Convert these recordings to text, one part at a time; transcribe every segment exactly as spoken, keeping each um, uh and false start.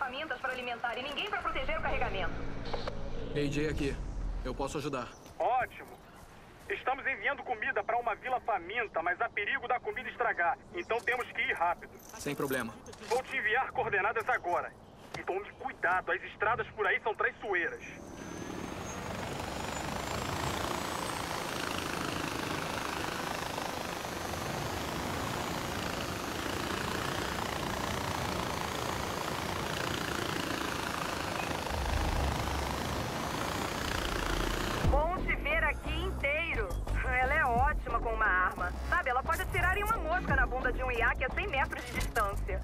famintas para alimentar e ninguém para proteger o carregamento. A J aqui. Eu posso ajudar. Ótimo. Estamos enviando comida para uma vila faminta, mas há perigo da comida estragar. Então temos que ir rápido. Sem problema. Vou te enviar coordenadas agora. E tome cuidado, as estradas por aí são traiçoeiras. Bom te ver aqui inteiro. Ela é ótima com uma arma. Sabe, ela pode atirar em uma mosca na bunda de um iaque a cem metros de distância.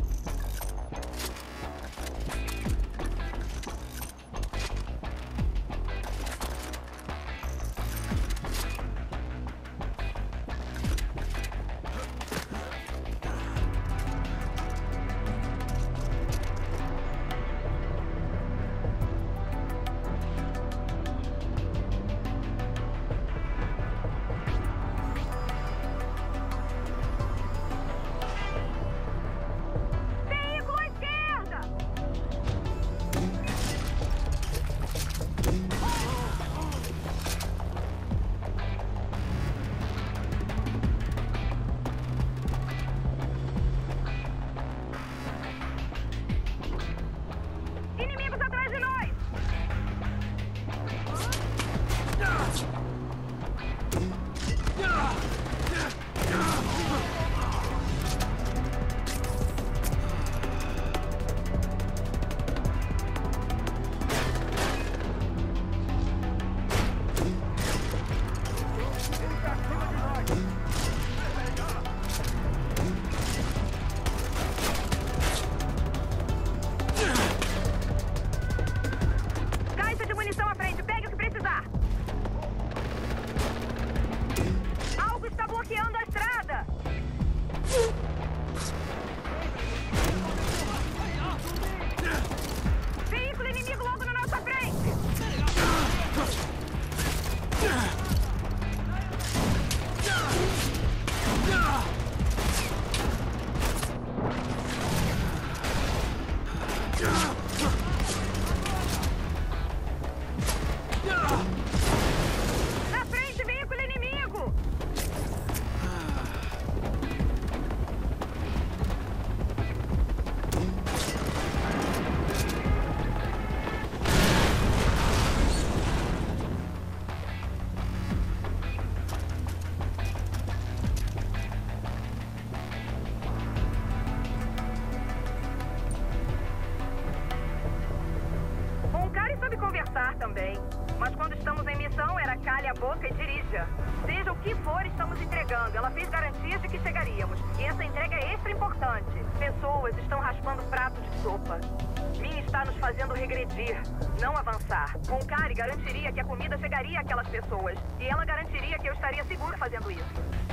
Inimigos atrás de nós! Caixa de munição à frente, pegue o que precisar. Algo está bloqueando a estrada. Veículo inimigo logo na nossa frente. Na frente, veículo inimigo! Um cara sabe conversar também. Mas quando estamos em missão, era calhe a boca e dirija. Seja o que for, estamos entregando. Ela fez garantias de que chegaríamos. E essa entrega é extra importante. Pessoas estão raspando pratos de sopa. Min está nos fazendo regredir, não avançar. Moncari garantiria que a comida chegaria àquelas pessoas. E ela garantiria que eu estaria seguro fazendo isso.